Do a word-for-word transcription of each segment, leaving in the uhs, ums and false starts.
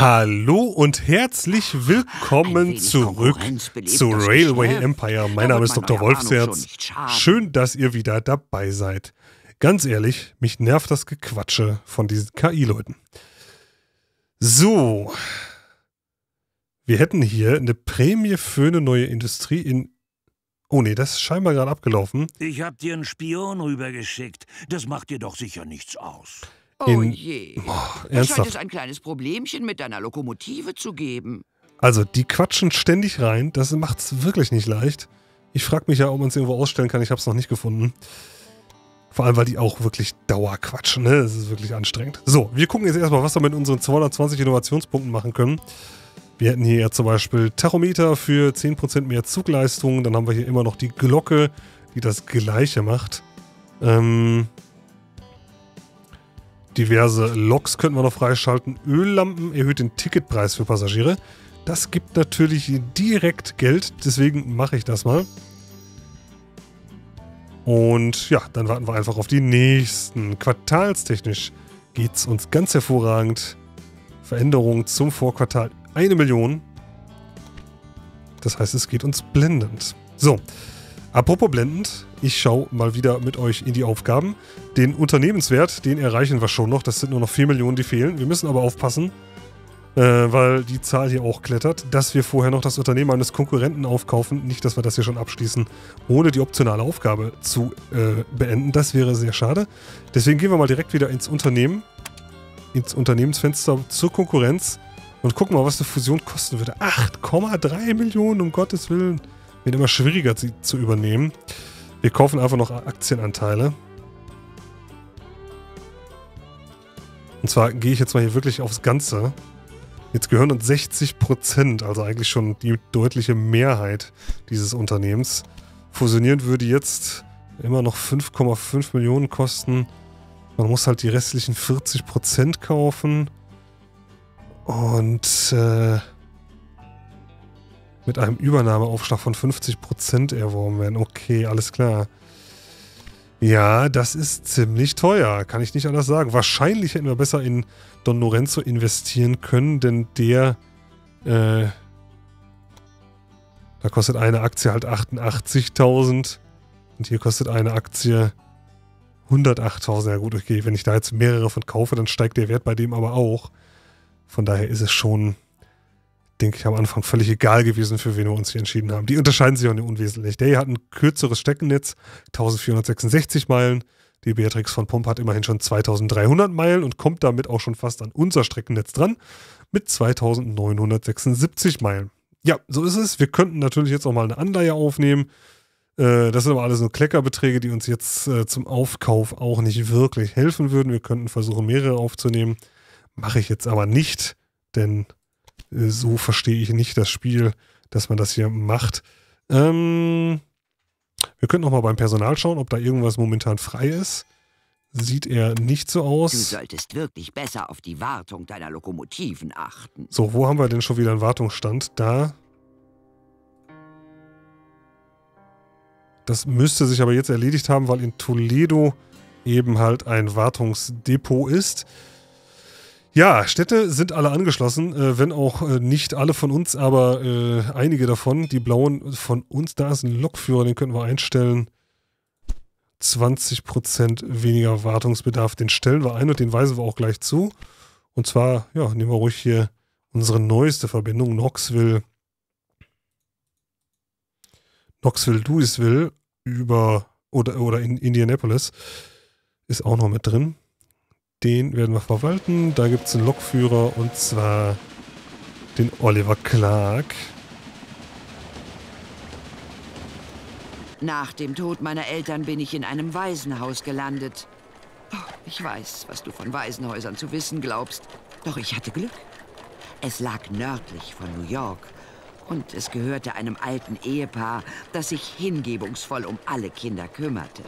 Hallo und herzlich willkommen zurück zu Railway Empire. Mein Name ist Doktor Wolfsherz. Schön, dass ihr wieder dabei seid. Ganz ehrlich, mich nervt das Gequatsche von diesen K I-Leuten. So. Wir hätten hier eine Prämie für eine neue Industrie in... Oh nee, das ist scheinbar gerade abgelaufen. Ich hab dir einen Spion rübergeschickt. Das macht dir doch sicher nichts aus. Oh In, je. oh, Da scheint ernsthaft. es ein kleines Problemchen mit deiner Lokomotive zu geben. Also, die quatschen ständig rein. Das macht es wirklich nicht leicht. Ich frage mich ja, ob man es irgendwo ausstellen kann. Ich habe es noch nicht gefunden. Vor allem, weil die auch wirklich Dauerquatschen. Ne? Das ist wirklich anstrengend. So, wir gucken jetzt erstmal, was wir mit unseren zweihundertzwanzig Innovationspunkten machen können. Wir hätten hier ja zum Beispiel Tachometer für zehn Prozent mehr Zugleistung. Dann haben wir hier immer noch die Glocke, die das Gleiche macht. Ähm... Diverse Loks könnten wir noch freischalten. Öllampen erhöht den Ticketpreis für Passagiere. Das gibt natürlich direkt Geld, deswegen mache ich das mal. Und ja, dann warten wir einfach auf die nächsten. Quartalstechnisch geht es uns ganz hervorragend. Veränderung zum Vorquartal eine Million. Das heißt, es geht uns blendend. So. Apropos blendend, ich schaue mal wieder mit euch in die Aufgaben. Den Unternehmenswert, den erreichen wir schon noch. Das sind nur noch vier Millionen, die fehlen. Wir müssen aber aufpassen, äh, weil die Zahl hier auch klettert, dass wir vorher noch das Unternehmen eines Konkurrenten aufkaufen. Nicht, dass wir das hier schon abschließen, ohne die optionale Aufgabe zu äh, beenden. Das wäre sehr schade. Deswegen gehen wir mal direkt wieder ins Unternehmen, ins Unternehmensfenster zur Konkurrenz und gucken mal, was eine Fusion kosten würde. acht Komma drei Millionen, um Gottes Willen. Wird immer schwieriger, sie zu übernehmen. Wir kaufen einfach noch Aktienanteile. Und zwar gehe ich jetzt mal hier wirklich aufs Ganze. Jetzt gehören uns sechzig Prozent, also eigentlich schon die deutliche Mehrheit dieses Unternehmens. Fusionieren würde jetzt immer noch fünf Komma fünf Millionen kosten. Man muss halt die restlichen vierzig Prozent kaufen. Und äh, mit einem Übernahmeaufschlag von fünfzig Prozent erworben werden. Okay, alles klar. Ja, das ist ziemlich teuer. Kann ich nicht anders sagen. Wahrscheinlich hätten wir besser in Don Lorenzo investieren können, denn der, äh, da kostet eine Aktie halt achtundachtzigtausend und hier kostet eine Aktie hundertachttausend. Ja gut, okay, wenn ich da jetzt mehrere von kaufe, dann steigt der Wert bei dem aber auch. Von daher ist es schon, denke ich, am Anfang völlig egal gewesen, für wen wir uns hier entschieden haben. Die unterscheiden sich auch nicht unwesentlich. Der hier hat ein kürzeres Steckennetz, eintausendvierhundertsechsundsechzig Meilen. Die Beatrix von Pomp hat immerhin schon zweitausenddreihundert Meilen und kommt damit auch schon fast an unser Streckennetz dran mit zweitausendneunhundertsechsundsiebzig Meilen. Ja, so ist es. Wir könnten natürlich jetzt auch mal eine Anleihe aufnehmen. Äh, das sind aber alles nur Kleckerbeträge, die uns jetzt äh, zum Aufkauf auch nicht wirklich helfen würden. Wir könnten versuchen, mehrere aufzunehmen. Mache ich jetzt aber nicht, denn so verstehe ich nicht das Spiel, dass man das hier macht. Ähm, wir könnten noch mal beim Personal schauen, ob da irgendwas momentan frei ist. Sieht eher nicht so aus. Du solltest wirklich besser auf die Wartung deiner Lokomotiven achten. So, wo haben wir denn schon wieder einen Wartungsstand? Da. Das müsste sich aber jetzt erledigt haben, weil in Toledo eben halt ein Wartungsdepot ist. Ja, Städte sind alle angeschlossen, äh, wenn auch äh, nicht alle von uns, aber äh, einige davon. Die blauen von uns, da ist ein Lokführer, den könnten wir einstellen. zwanzig Prozent weniger Wartungsbedarf, den stellen wir ein und den weisen wir auch gleich zu. Und zwar, ja, nehmen wir ruhig hier unsere neueste Verbindung, Knoxville, Knoxville, Louisville über, oder, oder in Indianapolis, ist auch noch mit drin. Den werden wir verwalten. Da gibt es einen Lokführer und zwar den Oliver Clark. Nach dem Tod meiner Eltern bin ich in einem Waisenhaus gelandet. Oh, ich weiß, was du von Waisenhäusern zu wissen glaubst. Doch ich hatte Glück. Es lag nördlich von New York und es gehörte einem alten Ehepaar, das sich hingebungsvoll um alle Kinder kümmerte.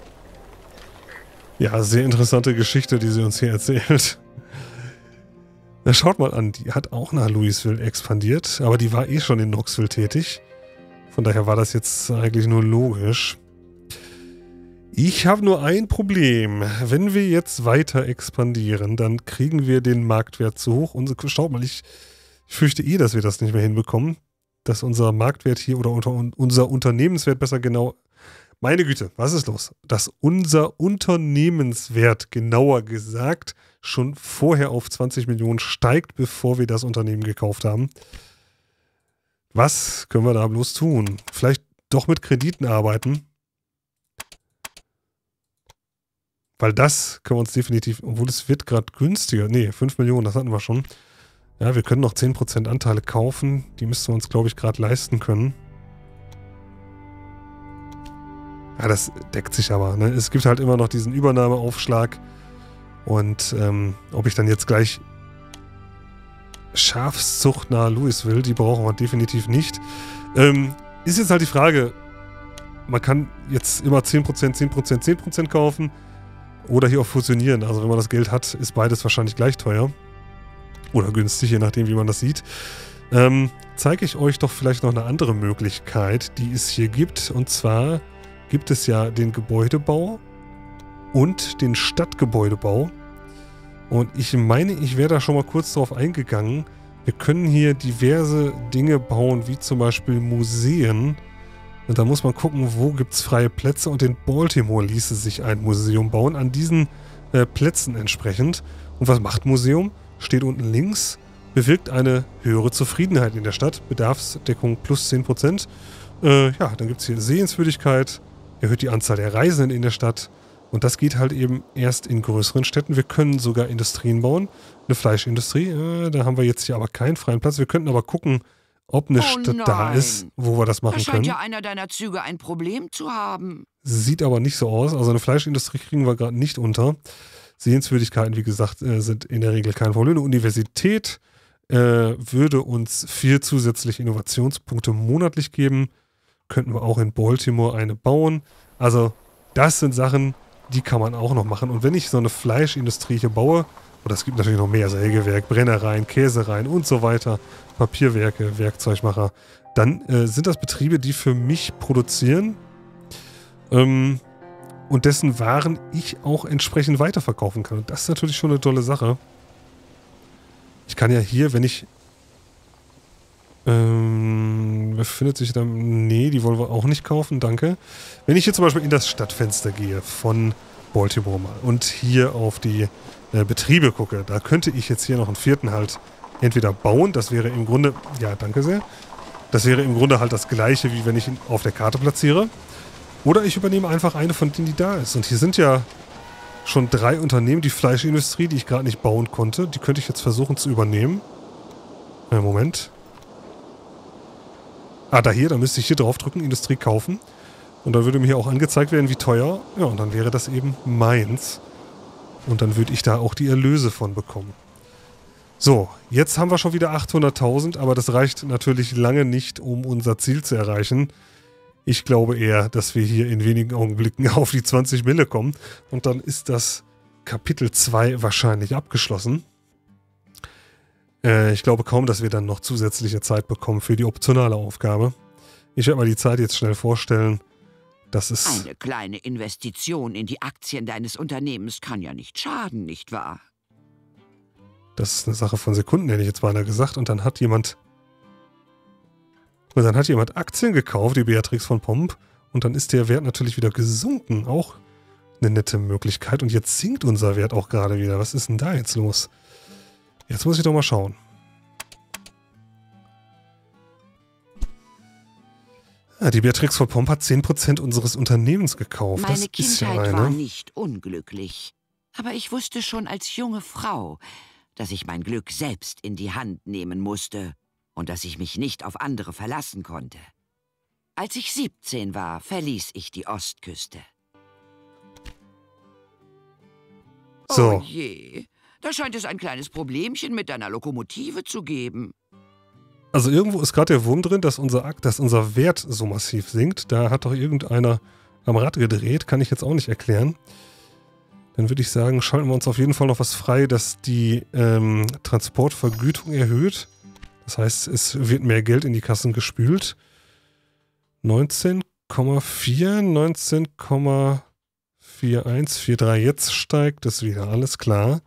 Ja, sehr interessante Geschichte, die sie uns hier erzählt. Na, schaut mal an, die hat auch nach Louisville expandiert, aber die war eh schon in Knoxville tätig. Von daher war das jetzt eigentlich nur logisch. Ich habe nur ein Problem. Wenn wir jetzt weiter expandieren, dann kriegen wir den Marktwert zu hoch. Und schaut mal, ich, ich fürchte eh, dass wir das nicht mehr hinbekommen. Dass unser Marktwert hier oder unter, unser Unternehmenswert besser genau... Meine Güte, was ist los? Dass unser Unternehmenswert, genauer gesagt, schon vorher auf zwanzig Millionen steigt, bevor wir das Unternehmen gekauft haben. Was können wir da bloß tun? Vielleicht doch mit Krediten arbeiten? Weil das können wir uns definitiv, obwohl es wird gerade günstiger. Nee, fünf Millionen, das hatten wir schon. Ja, wir können noch zehn Prozent Anteile kaufen. Die müssten wir uns, glaube ich, gerade leisten können. Ja, das deckt sich aber. Ne? Es gibt halt immer noch diesen Übernahmeaufschlag. Und ähm, ob ich dann jetzt gleich Schafszucht nahe Louisville, die brauchen wir definitiv nicht. Ähm, ist jetzt halt die Frage, man kann jetzt immer zehn Prozent, zehn Prozent, zehn Prozent kaufen oder hier auch fusionieren. Also wenn man das Geld hat, ist beides wahrscheinlich gleich teuer. Oder günstig, je nachdem, wie man das sieht. Ähm, zeige ich euch doch vielleicht noch eine andere Möglichkeit, die es hier gibt. Und zwar gibt es ja den Gebäudebau und den Stadtgebäudebau. Und ich meine, ich wäre da schon mal kurz drauf eingegangen. Wir können hier diverse Dinge bauen, wie zum Beispiel Museen. Und da muss man gucken, wo gibt es freie Plätze. Und in Baltimore ließe sich ein Museum bauen, an diesen äh, Plätzen entsprechend. Und was macht Museum? Steht unten links, bewirkt eine höhere Zufriedenheit in der Stadt. Bedarfsdeckung plus zehn Prozent. Äh, ja, dann gibt es hier Sehenswürdigkeit, erhöht die Anzahl der Reisenden in der Stadt. Und das geht halt eben erst in größeren Städten. Wir können sogar Industrien bauen. Eine Fleischindustrie, äh, da haben wir jetzt hier aber keinen freien Platz. Wir könnten aber gucken, ob eine Oh Stadt da nein. ist, wo wir das machen Da scheint können. ja einer deiner Züge ein Problem zu haben. Sieht aber nicht so aus. Also eine Fleischindustrie kriegen wir gerade nicht unter. Sehenswürdigkeiten, wie gesagt, äh, sind in der Regel kein Problem. Eine Universität äh, würde uns vier zusätzliche Innovationspunkte monatlich geben. Könnten wir auch in Baltimore eine bauen. Also das sind Sachen, die kann man auch noch machen. Und wenn ich so eine Fleischindustrie hier baue, oder es gibt natürlich noch mehr, Sägewerk, Brennereien, Käsereien und so weiter, Papierwerke, Werkzeugmacher, dann äh, sind das Betriebe, die für mich produzieren ähm, und dessen Waren ich auch entsprechend weiterverkaufen kann. Und das ist natürlich schon eine tolle Sache. Ich kann ja hier, wenn ich ähm, befindet sich dann, nee, die wollen wir auch nicht kaufen, danke. Wenn ich hier zum Beispiel in das Stadtfenster gehe von Baltimore mal und hier auf die äh, Betriebe gucke, da könnte ich jetzt hier noch einen vierten halt entweder bauen, das wäre im Grunde, ja, danke sehr, das wäre im Grunde halt das gleiche, wie wenn ich ihn auf der Karte platziere. Oder ich übernehme einfach eine von denen, die da ist. Und hier sind ja schon drei Unternehmen, die Fleischindustrie, die ich gerade nicht bauen konnte, die könnte ich jetzt versuchen zu übernehmen. Äh, Moment. Ah, da hier, da müsste ich hier draufdrücken, Industrie kaufen. Und dann würde mir hier auch angezeigt werden, wie teuer. Ja, und dann wäre das eben meins. Und dann würde ich da auch die Erlöse von bekommen. So, jetzt haben wir schon wieder achthunderttausend, aber das reicht natürlich lange nicht, um unser Ziel zu erreichen. Ich glaube eher, dass wir hier in wenigen Augenblicken auf die zwanzig Mille kommen. Und dann ist das Kapitel zwei wahrscheinlich abgeschlossen. Äh, ich glaube kaum, dass wir dann noch zusätzliche Zeit bekommen für die optionale Aufgabe. Ich werde mal die Zeit jetzt schnell vorstellen. Das ist... Eine kleine Investition in die Aktien deines Unternehmens kann ja nicht schaden, nicht wahr? Das ist eine Sache von Sekunden, hätte ich jetzt beinahe gesagt. Und dann hat jemand... Und dann hat jemand Aktien gekauft, die Beatrix von Pomp. Und dann ist der Wert natürlich wieder gesunken. Auch eine nette Möglichkeit. Und jetzt sinkt unser Wert auch gerade wieder. Was ist denn da jetzt los? Jetzt muss ich doch mal schauen. Ja, die Beatrix von Pomp hat zehn Prozent unseres Unternehmens gekauft. Meine das ist Kindheit ja war eine. nicht unglücklich. Aber ich wusste schon als junge Frau, dass ich mein Glück selbst in die Hand nehmen musste und dass ich mich nicht auf andere verlassen konnte. Als ich siebzehn war, verließ ich die Ostküste. So. Oh je, da scheint es ein kleines Problemchen mit deiner Lokomotive zu geben. Also irgendwo ist gerade der Wurm drin, dass unser Akt, dass unser Wert so massiv sinkt. Da hat doch irgendeiner am Rad gedreht. Kann ich jetzt auch nicht erklären. Dann würde ich sagen, schalten wir uns auf jeden Fall noch was frei, dass die ähm, Transportvergütung erhöht. Das heißt, es wird mehr Geld in die Kassen gespült. neunzehn Komma vier, neunzehn Komma vier eins, vier drei, jetzt steigt es wieder, alles klar.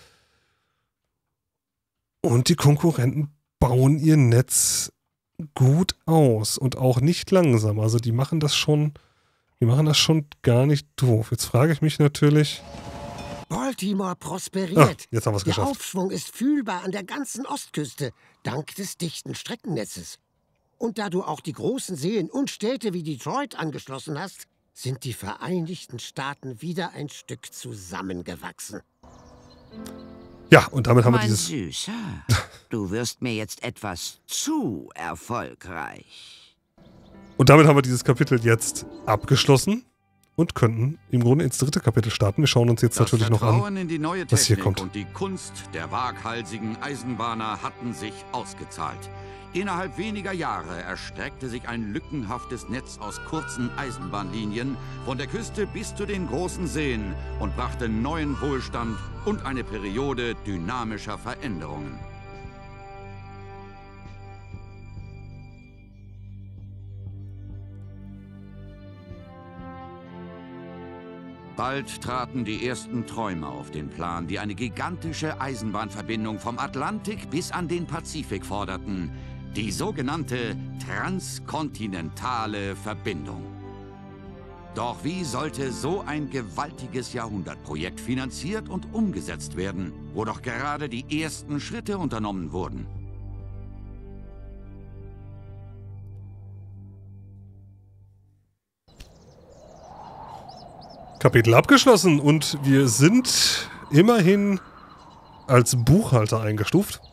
Und die Konkurrenten bauen ihr Netz gut aus und auch nicht langsam. Also die machen das schon, die machen das schon gar nicht doof. Jetzt frage ich mich natürlich... Baltimore prosperiert. Ah, jetzt haben wir es Der geschafft. Aufschwung ist fühlbar an der ganzen Ostküste, dank des dichten Streckennetzes. Und da du auch die großen Seen und Städte wie Detroit angeschlossen hast, sind die Vereinigten Staaten wieder ein Stück zusammengewachsen. Ja, und damit haben wir Mein dieses... Süßer, du wirst mir jetzt etwas zu erfolgreich. Und damit haben wir dieses Kapitel jetzt abgeschlossen und könnten im Grunde ins dritte Kapitel starten. Wir schauen uns jetzt Das natürlich noch Vertrauen an, in die neue was hier Technik kommt. und die Kunst der waghalsigen Eisenbahner hatten sich ausgezahlt. Innerhalb weniger Jahre erstreckte sich ein lückenhaftes Netz aus kurzen Eisenbahnlinien von der Küste bis zu den großen Seen und brachte neuen Wohlstand und eine Periode dynamischer Veränderungen. Bald traten die ersten Träume auf den Plan, die eine gigantische Eisenbahnverbindung vom Atlantik bis an den Pazifik forderten. Die sogenannte transkontinentale Verbindung. Doch wie sollte so ein gewaltiges Jahrhundertprojekt finanziert und umgesetzt werden, wo doch gerade die ersten Schritte unternommen wurden? Kapitel abgeschlossen und wir sind immerhin als Buchhalter eingestuft.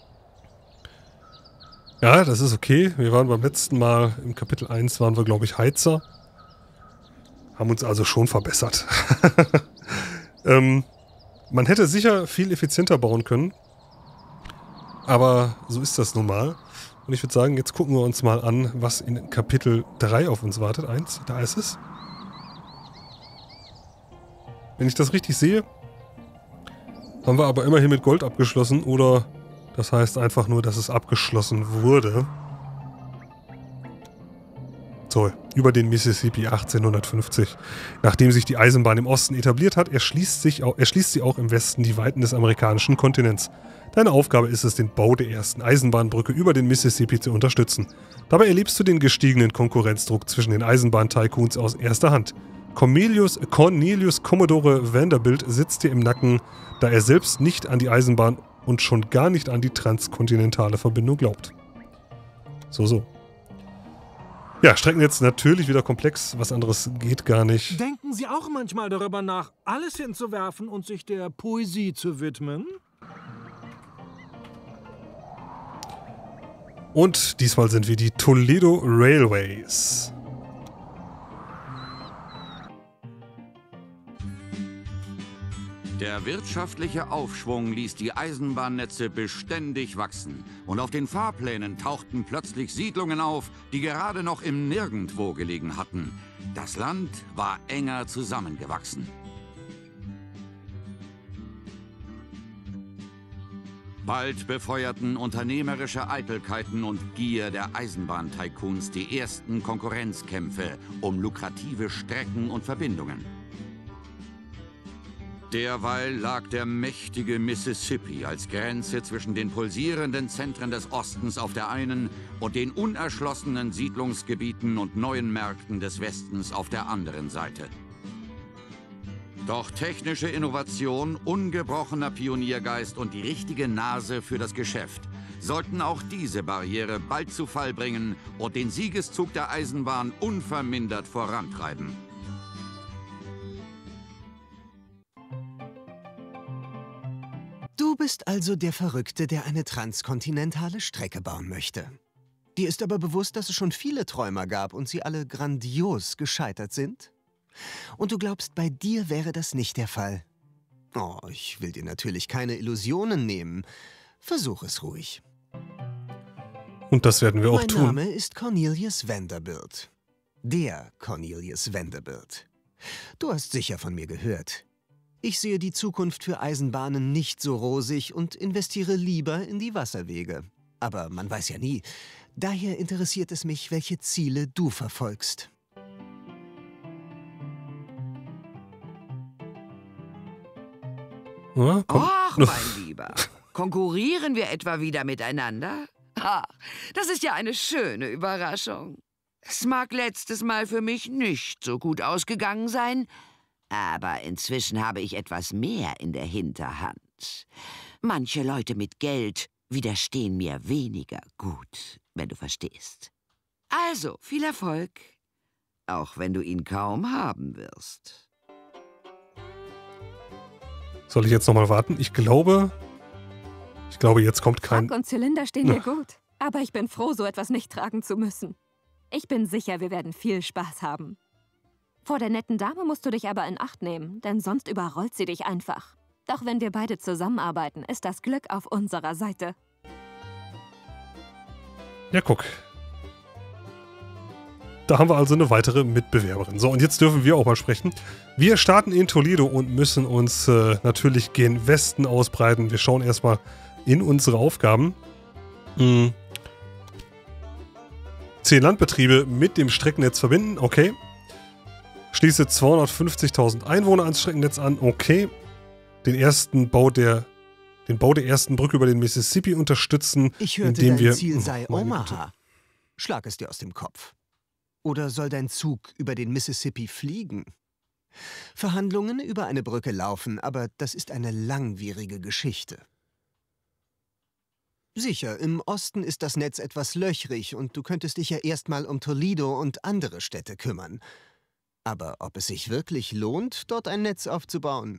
Ja, das ist okay. Wir waren beim letzten Mal, im Kapitel eins waren wir, glaube ich, Heizer. Haben uns also schon verbessert. ähm, man hätte sicher viel effizienter bauen können. Aber so ist das nun mal. Und ich würde sagen, jetzt gucken wir uns mal an, was in Kapitel drei auf uns wartet. Eins, da ist es. Wenn ich das richtig sehe, haben wir aber immerhin mit Gold abgeschlossen oder das heißt einfach nur, dass es abgeschlossen wurde. So, über den Mississippi achtzehnhundertfünfzig. Nachdem sich die Eisenbahn im Osten etabliert hat, erschließt, sich auch, erschließt sie auch im Westen die Weiten des amerikanischen Kontinents. Deine Aufgabe ist es, den Bau der ersten Eisenbahnbrücke über den Mississippi zu unterstützen. Dabei erlebst du den gestiegenen Konkurrenzdruck zwischen den Eisenbahn-Tycoons aus erster Hand. Cornelius, Cornelius Commodore Vanderbilt sitzt dir im Nacken, da er selbst nicht an die Eisenbahn und schon gar nicht an die transkontinentale Verbindung glaubt. So, so. Ja, Strecken jetzt natürlich wieder komplex, was anderes geht gar nicht. Denken Sie auch manchmal darüber nach, alles hinzuwerfen und sich der Poesie zu widmen? Und diesmal sind wir die Toledo Railways. Der wirtschaftliche Aufschwung ließ die Eisenbahnnetze beständig wachsen. Und auf den Fahrplänen tauchten plötzlich Siedlungen auf, die gerade noch im Nirgendwo gelegen hatten. Das Land war enger zusammengewachsen. Bald befeuerten unternehmerische Eitelkeiten und Gier der Eisenbahn-Tycoons die ersten Konkurrenzkämpfe um lukrative Strecken und Verbindungen. Derweil lag der mächtige Mississippi als Grenze zwischen den pulsierenden Zentren des Ostens auf der einen und den unerschlossenen Siedlungsgebieten und neuen Märkten des Westens auf der anderen Seite. Doch technische Innovation, ungebrochener Pioniergeist und die richtige Nase für das Geschäft sollten auch diese Barriere bald zu Fall bringen und den Siegeszug der Eisenbahn unvermindert vorantreiben. Du bist also der Verrückte, der eine transkontinentale Strecke bauen möchte. Dir ist aber bewusst, dass es schon viele Träumer gab und sie alle grandios gescheitert sind? Und du glaubst, bei dir wäre das nicht der Fall. Oh, ich will dir natürlich keine Illusionen nehmen. Versuch es ruhig. Und das werden wir auch Mein tun. Name ist Cornelius Vanderbilt. Der Cornelius Vanderbilt. Du hast sicher von mir gehört. Ich sehe die Zukunft für Eisenbahnen nicht so rosig und investiere lieber in die Wasserwege. Aber man weiß ja nie. Daher interessiert es mich, welche Ziele du verfolgst. Ja, komm. Och, mein Lieber. Konkurrieren wir etwa wieder miteinander? Ha, das ist ja eine schöne Überraschung. Es mag letztes Mal für mich nicht so gut ausgegangen sein, aber inzwischen habe ich etwas mehr in der Hinterhand. Manche Leute mit Geld widerstehen mir weniger gut, wenn du verstehst. Also, viel Erfolg, auch wenn du ihn kaum haben wirst. Soll ich jetzt nochmal warten? Ich glaube, ich glaube, jetzt kommt kein... Rock und Zylinder stehen mir gut, aber ich bin froh, so etwas nicht tragen zu müssen. Ich bin sicher, wir werden viel Spaß haben. Vor der netten Dame musst du dich aber in Acht nehmen, denn sonst überrollt sie dich einfach. Doch wenn wir beide zusammenarbeiten, ist das Glück auf unserer Seite. Ja, guck. Da haben wir also eine weitere Mitbewerberin. So, und jetzt dürfen wir auch mal sprechen. Wir starten in Toledo und müssen uns äh, natürlich gen Westen ausbreiten. Wir schauen erstmal in unsere Aufgaben. Hm. Zehn Landbetriebe mit dem Streckennetz verbinden. Okay. Schließe zweihundertfünfzigtausend Einwohner ans Streckennetz an. Okay. Den ersten Bau der, den Bau der ersten Brücke über den Mississippi unterstützen. Ich hörte, indem dein wir, Ziel sei oh, Omaha. Schlag es dir aus dem Kopf. Oder soll dein Zug über den Mississippi fliegen? Verhandlungen über eine Brücke laufen, aber das ist eine langwierige Geschichte. Sicher, im Osten ist das Netz etwas löchrig und du könntest dich ja erstmal um Toledo und andere Städte kümmern. Aber ob es sich wirklich lohnt, dort ein Netz aufzubauen?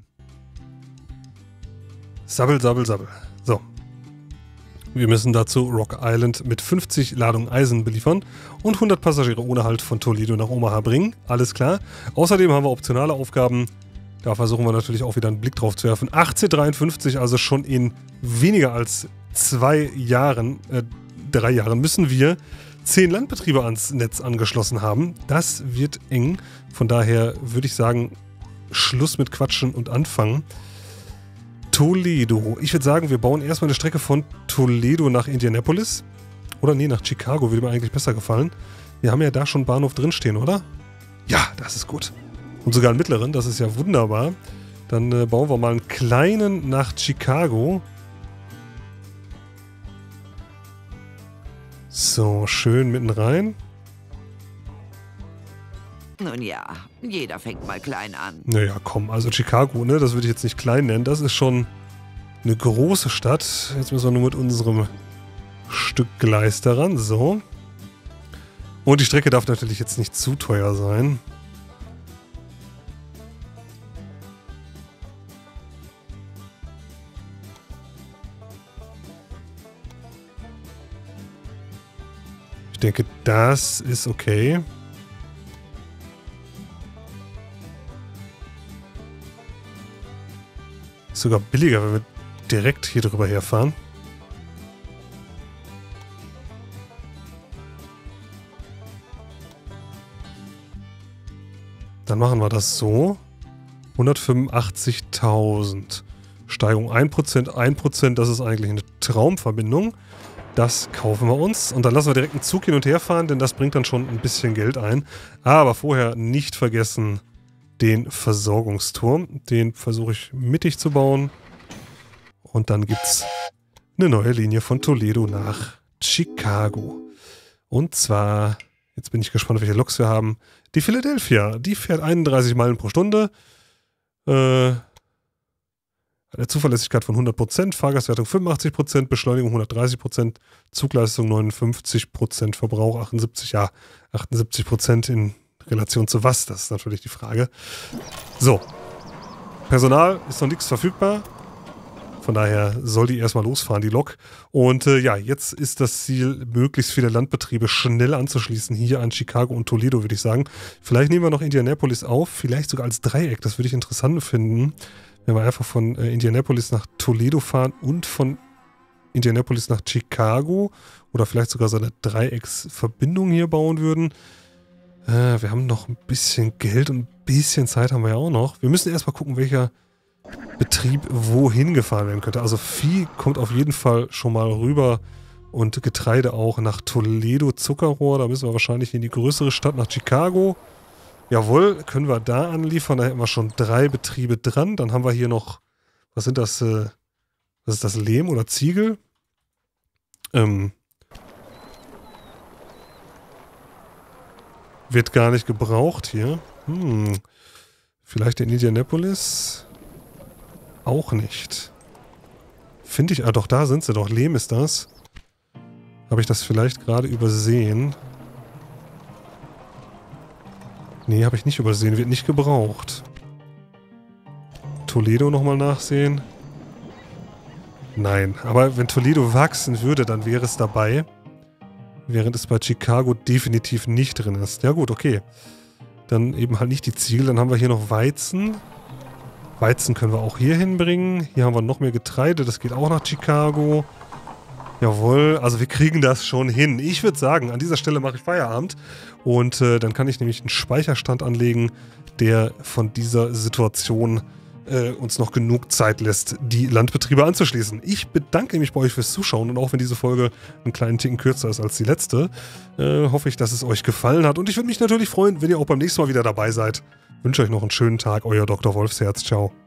Sabbel, sabbel, sabbel. So. Wir müssen dazu Rock Island mit fünfzig Ladungen Eisen beliefern und hundert Passagiere ohne Halt von Toledo nach Omaha bringen. Alles klar. Außerdem haben wir optionale Aufgaben. Da versuchen wir natürlich auch wieder einen Blick drauf zu werfen. achtzehnhundertdreiundfünfzig, also schon in weniger als zwei Jahren, äh, drei Jahren, müssen wir zehn Landbetriebe ans Netz angeschlossen haben. Das wird eng. Von daher würde ich sagen, Schluss mit Quatschen und anfangen. Toledo. Ich würde sagen, wir bauen erstmal eine Strecke von Toledo nach Indianapolis. Oder nee, nach Chicago würde mir eigentlich besser gefallen. Wir haben ja da schon einen Bahnhof drinstehen, oder? Ja, das ist gut. Und sogar einen mittleren, das ist ja wunderbar. Dann äh, bauen wir mal einen kleinen nach Chicago. So, schön mitten rein. Nun ja, jeder fängt mal klein an. Naja, komm, also Chicago, ne, das würde ich jetzt nicht klein nennen. Das ist schon eine große Stadt. Jetzt müssen wir nur mit unserem Stück Gleis daran. So. Und die Strecke darf natürlich jetzt nicht zu teuer sein. Ich denke, das ist okay. Ist sogar billiger, wenn wir direkt hier drüber herfahren. Dann machen wir das so. hundertfünfundachtzigtausend. Steigerung ein Prozent, ein Prozent, das ist eigentlich eine Traumverbindung. Das kaufen wir uns und dann lassen wir direkt einen Zug hin und her fahren, denn das bringt dann schon ein bisschen Geld ein. Aber vorher nicht vergessen den Versorgungsturm. Den versuche ich mittig zu bauen. Und dann gibt es eine neue Linie von Toledo nach Chicago. Und zwar, jetzt bin ich gespannt, welche Loks wir haben. Die Philadelphia, die fährt einunddreißig Meilen pro Stunde. Äh, eine Zuverlässigkeit von hundert Prozent, Fahrgastwertung fünfundachtzig Prozent, Beschleunigung hundertdreißig Prozent, Zugleistung neunundfünfzig Prozent, Verbrauch achtundsiebzig, ja, achtundsiebzig Prozent in Relation zu was? Das ist natürlich die Frage. So. Personal ist noch nichts verfügbar. Von daher soll die erstmal losfahren, die Lok. Und äh, ja, jetzt ist das Ziel, möglichst viele Landbetriebe schnell anzuschließen. Hier an Chicago und Toledo, würde ich sagen. Vielleicht nehmen wir noch Indianapolis auf. Vielleicht sogar als Dreieck. Das würde ich interessant finden. Wenn wir einfach von äh, Indianapolis nach Toledo fahren und von Indianapolis nach Chicago. Oder vielleicht sogar so eine Dreiecksverbindung hier bauen würden. Äh, wir haben noch ein bisschen Geld und ein bisschen Zeit haben wir ja auch noch. Wir müssen erstmal gucken, welcher Betrieb wohin gefahren werden könnte. Also Vieh kommt auf jeden Fall schon mal rüber und Getreide auch nach Toledo, Zuckerrohr. Da müssen wir wahrscheinlich in die größere Stadt nach Chicago. Jawohl, können wir da anliefern. Da hätten wir schon drei Betriebe dran. Dann haben wir hier noch, Was sind das? Äh, was ist das? Lehm oder Ziegel? Ähm. Wird gar nicht gebraucht hier. Hm. Vielleicht in Indianapolis? Auch nicht. Finde ich. Ah, doch, da sind sie doch. Lehm ist das. Habe ich das vielleicht gerade übersehen? Nee, habe ich nicht übersehen. Wird nicht gebraucht. Toledo nochmal nachsehen. Nein, aber wenn Toledo wachsen würde, dann wäre es dabei. Während es bei Chicago definitiv nicht drin ist. Ja gut, okay. Dann eben halt nicht die Ziegel. Dann haben wir hier noch Weizen. Weizen können wir auch hier hinbringen. Hier haben wir noch mehr Getreide. Das geht auch nach Chicago. Jawohl, also wir kriegen das schon hin. Ich würde sagen, an dieser Stelle mache ich Feierabend. Und äh, dann kann ich nämlich einen Speicherstand anlegen, der von dieser Situation äh, uns noch genug Zeit lässt, die Landbetriebe anzuschließen. Ich bedanke mich bei euch fürs Zuschauen und auch wenn diese Folge einen kleinen Ticken kürzer ist als die letzte, äh, hoffe ich, dass es euch gefallen hat. Und ich würde mich natürlich freuen, wenn ihr auch beim nächsten Mal wieder dabei seid. Ich wünsche euch noch einen schönen Tag, euer Doktor Wolfsherz. Ciao.